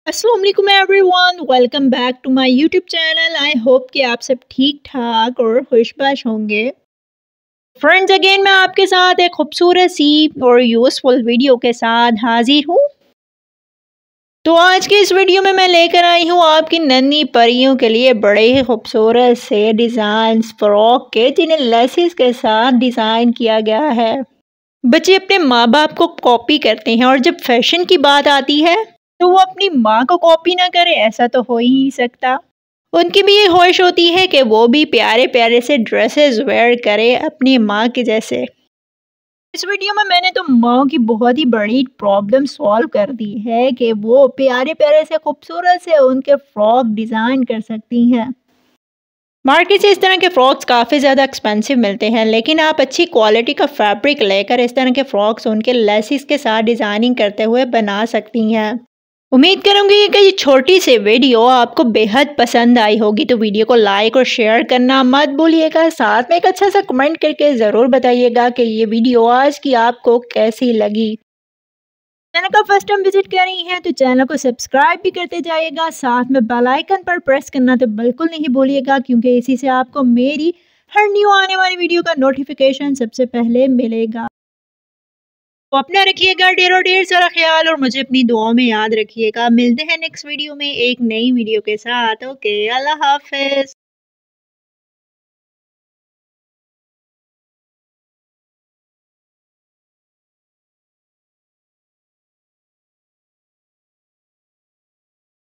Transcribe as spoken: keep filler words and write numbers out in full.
अस्सलाम वालेकुम everyone, welcome back to my YouTube channel. I hope कि आप सब ठीक ठाक और खुशबाश होंगे। फ्रेंड्स, अगेन मैं आपके साथ एक खूबसूरत सी और यूज़फुल वीडियो के साथ हाजिर हूँ। तो आज की इस वीडियो में मैं लेकर आई हूँ आपकी नन्ही परियों के लिए बड़े ही खूबसूरत से डिज़ाइन फ्रॉक के, जिन्हें लेसेस के साथ डिज़ाइन किया गया है। बच्चे अपने माँ बाप को कॉपी करते हैं और जब फैशन की बात आती है तो वो अपनी माँ को कॉपी ना करे, ऐसा तो हो ही नहीं सकता। उनकी भी ये ख्वाहिश होती है कि वो भी प्यारे प्यारे से ड्रेसेस वेयर करे अपनी माँ के जैसे। इस वीडियो में मैंने तो माँ की बहुत ही बड़ी प्रॉब्लम सॉल्व कर दी है कि वो प्यारे प्यारे से खूबसूरत से उनके फ्रॉक डिज़ाइन कर सकती हैं। मार्केट से इस तरह के फ्रॉक्स काफ़ी ज़्यादा एक्सपेंसिव मिलते हैं, लेकिन आप अच्छी क्वालिटी का फैब्रिक लेकर इस तरह के फ्रॉक्स उनके लेसिस के साथ डिज़ाइनिंग करते हुए बना सकती हैं। उम्मीद करूंगी कि ये छोटी सी वीडियो आपको बेहद पसंद आई होगी, तो वीडियो को लाइक और शेयर करना मत भूलिएगा। साथ में एक अच्छा सा कमेंट करके ज़रूर बताइएगा कि ये वीडियो आज की आपको कैसी लगी। चैनल का फर्स्ट टाइम विजिट कर रही हैं तो चैनल को सब्सक्राइब भी करते जाइएगा। साथ में बेल आइकन पर प्रेस करना तो बिल्कुल नहीं भूलिएगा, क्योंकि इसी से आपको मेरी हर न्यू आने वाली वीडियो का नोटिफिकेशन सबसे पहले मिलेगा। तो अपना रखिएगा ढेर और ढेर सारा ख्याल, और मुझे अपनी दुआओं में याद रखिएगा। मिलते हैं नेक्स्ट वीडियो में एक नई वीडियो के साथ। ओके, अल्लाह हाफिज।